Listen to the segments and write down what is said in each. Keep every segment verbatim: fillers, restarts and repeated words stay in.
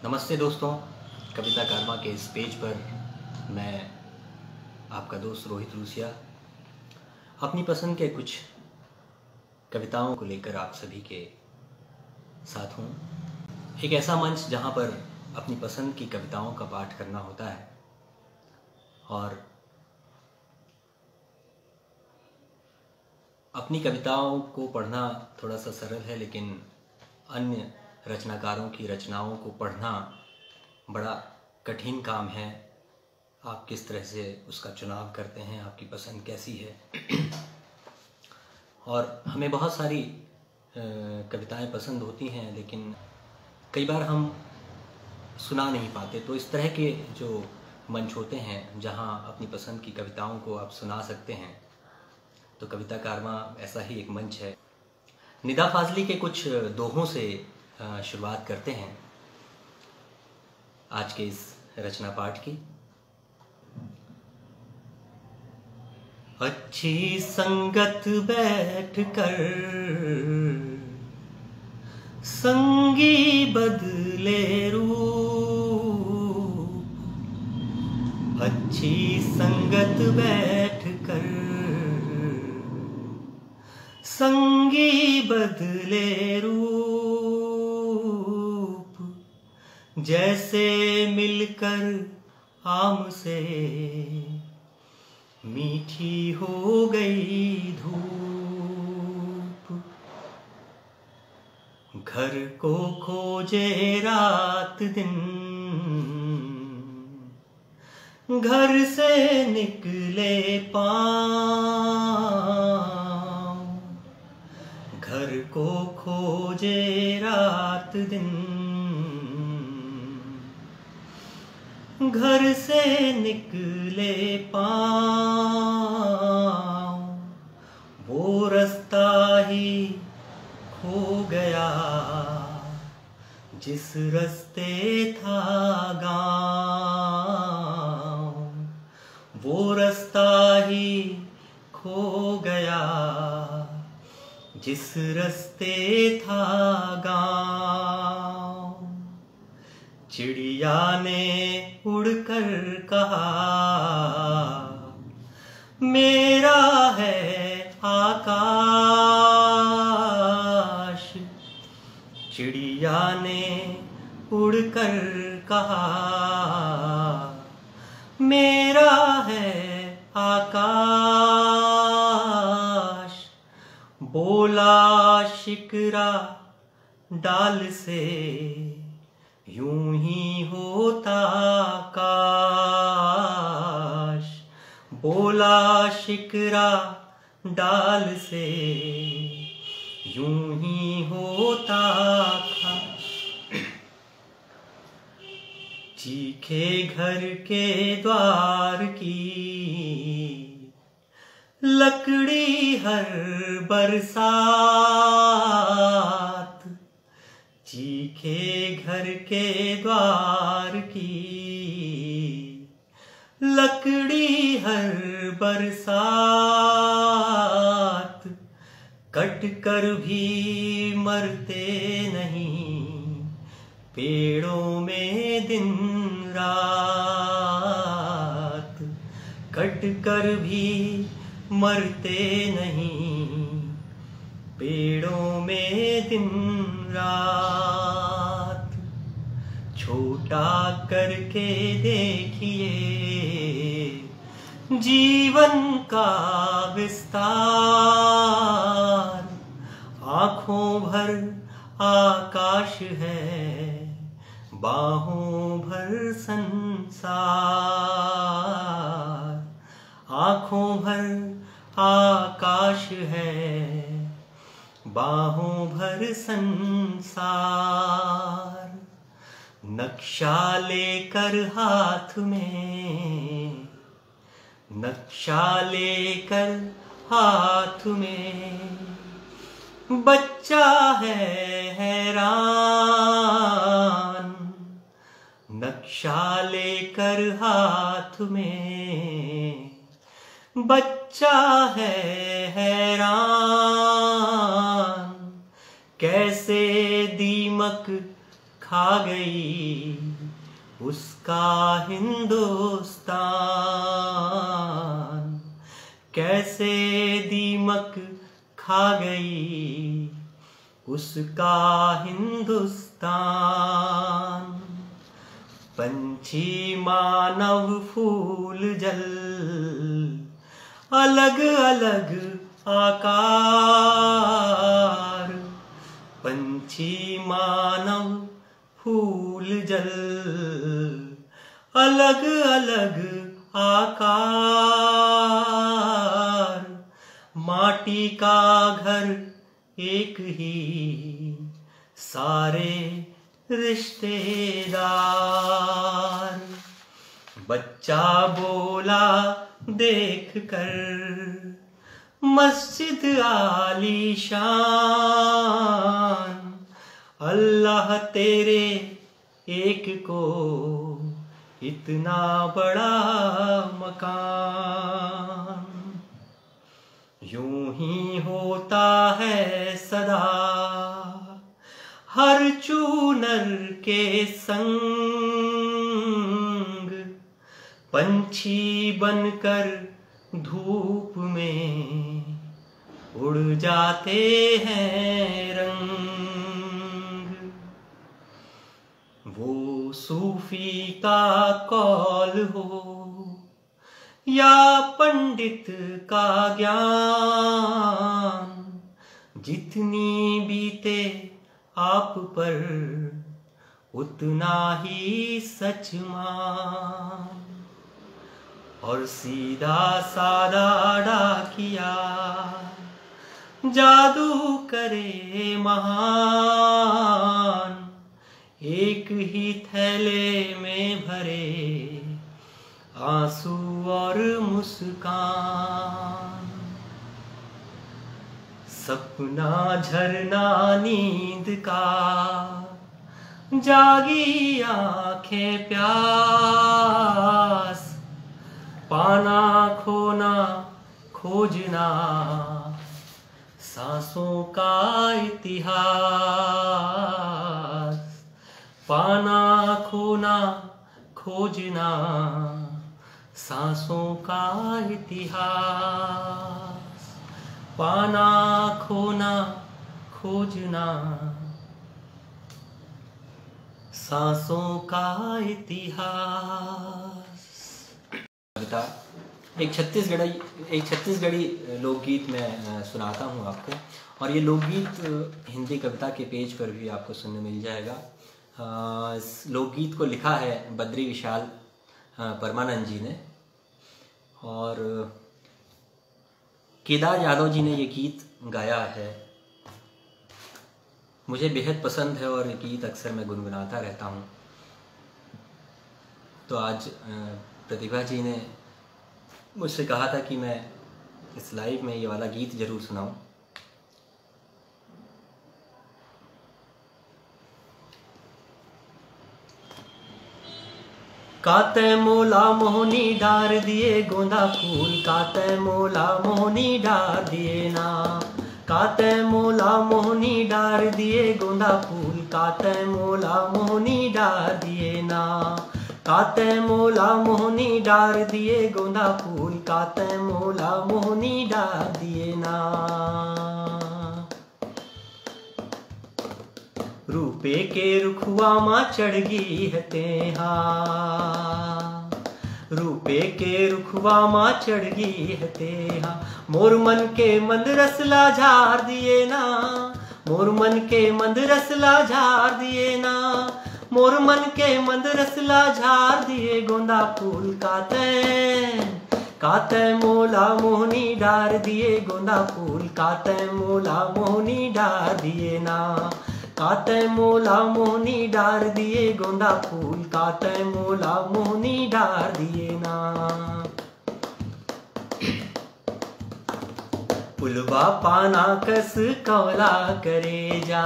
नमस्ते दोस्तों, कविता कारवा के इस पेज पर मैं आपका दोस्त रोहित रूसिया अपनी पसंद के कुछ कविताओं को लेकर आप सभी के साथ हूँ। एक ऐसा मंच जहाँ पर अपनी पसंद की कविताओं का पाठ करना होता है और अपनी कविताओं को पढ़ना थोड़ा सा सरल है, लेकिन अन्य रचनाकारों की रचनाओं को पढ़ना बड़ा कठिन काम है। आप किस तरह से उसका चुनाव करते हैं, आपकी पसंद कैसी है। और हमें बहुत सारी कविताएं पसंद होती हैं, लेकिन कई बार हम सुना नहीं पाते। तो इस तरह के जो मंच होते हैं जहां अपनी पसंद की कविताओं को आप सुना सकते हैं, तो कविता कारवा ऐसा ही एक मंच है। निदा फाजली के कुछ दोहों से शुरुआत करते हैं आज के इस रचना पाठ की। अच्छी संगत बैठ कर संगी बदले रूप, अच्छी संगत बैठ कर संगी बदले रूप, जैसे मिलकर आम से मीठी हो गई धूप, घर को खोजे रात दिन घर से निकले पाँव, घर को खोजे रात दिन घर से निकले पाँव, वो रास्ता ही खो गया जिस रास्ते था गाँव, वो रास्ता ही खो गया जिस रास्ते था गाँव। चिड़िया ने उड़कर कहा मेरा है आकाश, चिड़िया ने उड़कर कहा मेरा है आकाश, बोला शिकरा डाल से यूं ही होता काश, बोला शिकरा डाल से यूं ही होता काश। चीखे घर के द्वार की लकड़ी हर बरसात, चीखे घर के द्वार की लकड़ी हर बरसात, कट कर भी मरते नहीं पेड़ों में दिन रात, कट कर भी मरते नहीं पेड़ों में दिन रात। छोटा करके देखिए जीवन का विस्तार, आँखों भर आकाश है बाहों भर संसार, आँखों भर आकाश है बाहों भर संसार। नक्शा लेकर हाथ में, नक्शा लेकर हाथ में बच्चा है हैरान, नक्शा लेकर हाथ में बच्चा है हैरान, कैसे दीमक खा गई उसका हिंदुस्तान, कैसे दीमक खा गई उसका हिंदुस्तान। पंछी मानव फूल जल अलग अलग आकार, पंछी मानव फूल जल अलग अलग आकार, माटी का घर एक ही सारे रिश्तेदार। बच्चा बोला देख कर मस्जिद आलीशान, अल्लाह तेरे एक को इतना बड़ा मकान। यूं ही होता है सदा हर चूनर के संग, पंछी बनकर धूप में उड़ जाते हैं रंग। वो सूफी का कौल हो या पंडित का ज्ञान, जितनी बीते आप पर उतना ही सच मान। और सीधा सादा डाकिया जादू करे महान, एक ही थैले में भरे आंसू और मुस्कान। सपना झरना नींद का जागी आंखें प्यास, पाना खोना खोजना सांसों का इतिहास, पाना खोना खोजना सांसों का इतिहास, पाना खोना खोजना सांसों का इतिहास। कविता एक छत्तीसगढ़ी एक छत्तीसगढ़ी लोकगीत में सुनाता हूँ आपको, और ये लोकगीत हिंदी कविता के पेज पर भी आपको सुनने मिल जाएगा। इस लोकगीत को लिखा है बद्री विशाल परमानंद जी ने, और केदार यादव जी ने ये गीत गाया है। मुझे बेहद पसंद है और ये गीत अक्सर मैं गुनगुनाता रहता हूँ। तो आज प्रतिभा जी ने मुझसे कहा था कि मैं इस लाइव में ये वाला गीत जरूर सुनाऊं। काते मोला मोहनी डार दिए गोंदा फूल, काते मोला मोहनी डार दिए ना, काते मोला मोहनी डार दिए गोंदा फूल, काते मोला मोहनी डार दिए ना, काते मोला मोहनी डार दिए गोंदा फूल, काते मोला मोहनी डार दिए ना। रूपे के रुखुआ माँ चढ़ गई है तेहा, रूपे के रुखुआ माँ चढ़ गई है तेहा, मोर मन के मंद रसला झार दिए ना, मोर मन के मंद रसला झार दिए ना, मोर मन के मंद रसला झार दिए गोंदा फूल, काते काते मोला मोहनी डार दिए गोंदा फूल, काते मोला मोहनी डार दिए ना, काते मोला मोहनी डार दिए गोंदा फूल, काते मोला मोहनी डार दिए ना। पुलवा पाना कस कौला करे जा,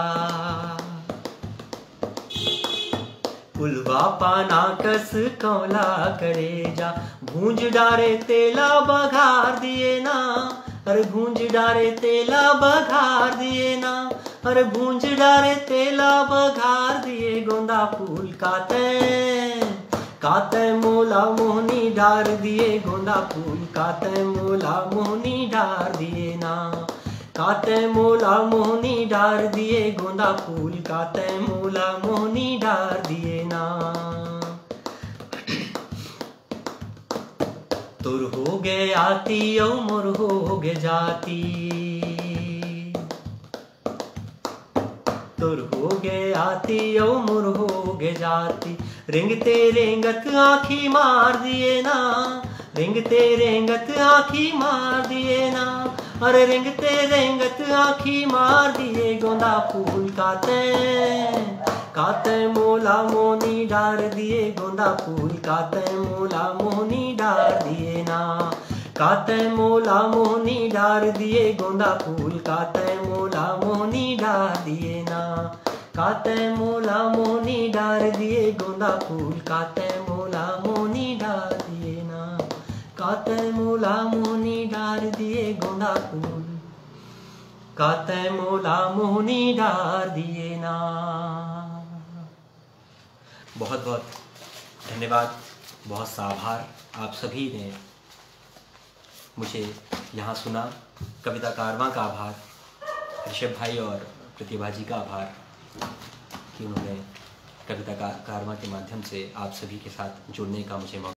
पुलवा पाना कस कौला करे जा, भूंज डारे तेला बघार दिए ना, अरे भूंज डारे तेला बघार दिए ना, अरे भूंज डारे तेला बघार दिए गोंदा फूल काते काते मोला मोहनी डार दिए गोंदा फूल काते मोला मोहनी डार दिए ना काते मोला मोहनी डार दिए गोंदा फूल काते मोला मोहनी डार दिए ना। तुर हो गए आती औ मोर हो गए जाती तुर हो गए आती औ मोर हो गए जाती रेंगते रेंगत आँखी मार दिए ना रेंगते रेंगत आँखी मार दिए ना अरे रेंगते रेंगत आँखी मार दिए गोंदा फूल काते काते मोला मोहनी डार दिए गोंदा फूल काते मोला मोहनी डार दिए ना काते मोला मोहनी डार दिए गोंदा फूल काते मोला मोहनी डार दिए ना काते मोला मोहनी डार दिए गोंदा फूल काते मोला मोहनी डार दिए ना काते मोला मोहनी डार दिए गोंदा फूल काते मोला मोहनी डार दिए ना। बहुत बहुत धन्यवाद, बहुत सा आभार आप सभी ने मुझे यहाँ सुना। कविता कारवां का आभार, ऋषभ भाई और प्रतिभा जी का आभार कि उन्होंने कविता कारवां के माध्यम से आप सभी के साथ जुड़ने का मुझे मौका